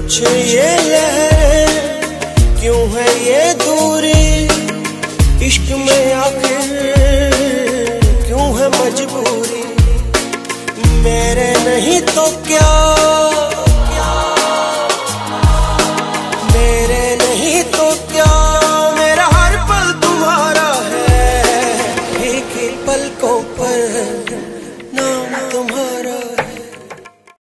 कुछ ये लहर, क्यों है ये दूरी, इश्क में आखिर क्यों है मजबूरी। मेरे नहीं तो क्या